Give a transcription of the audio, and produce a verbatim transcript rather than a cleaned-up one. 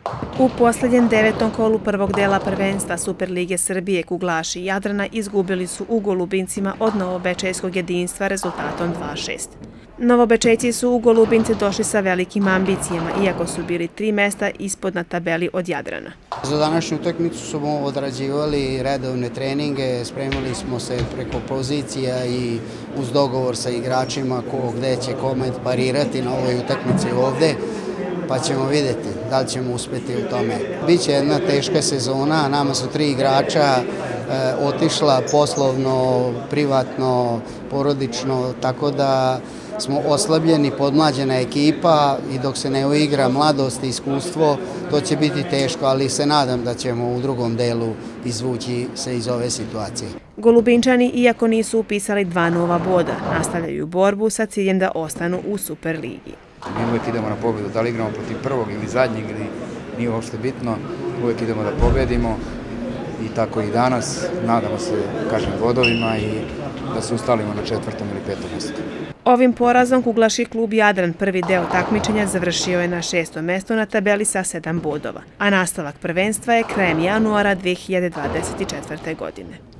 U posljednjem devetom kolu prvog dela prvenstva Superlige Srbije kuglaši Jadrana izgubili su u Golubincima od Novobečejskog jedinstva rezultatom dva šest. Novobečejci su u Golubince došli sa velikim ambicijama, iako su bili tri mesta ispod na tabeli od Jadrana. Za današnju utakmicu smo odrađivali redovne treninge, spremali smo se preko pozicija i uz dogovor sa igračima ko gde će kome parirati na ovoj utakmici ovde, pa ćemo vidjeti da li ćemo uspjeti u tome. Biće jedna teška sezona, nama su tri igrača e, otišla poslovno, privatno, porodično, tako da smo oslabljeni, podmlađena ekipa i dok se ne uigra mladost i iskustvo, to će biti teško, ali se nadam da ćemo u drugom delu izvući se iz ove situacije. Golubinčani, iako nisu upisali dva nova boda, nastavljaju borbu sa ciljem da ostanu u Superligi. Mi uvijek idemo na pobedu, da li igramo protiv prvog ili zadnjeg, ili nije uopšte bitno, uvijek idemo da pobedimo i tako i danas. Nadamo se, kažem, bodovima i da se ustalimo na četvrtom ili petom mjestu. Ovim porazom kuglaši klub Jadran prvi deo takmičenja završio je na šestom mjestu na tabeli sa sedam bodova, a nastavak prvenstva je krajem januara dve hiljade dvadeset četvrte. godine.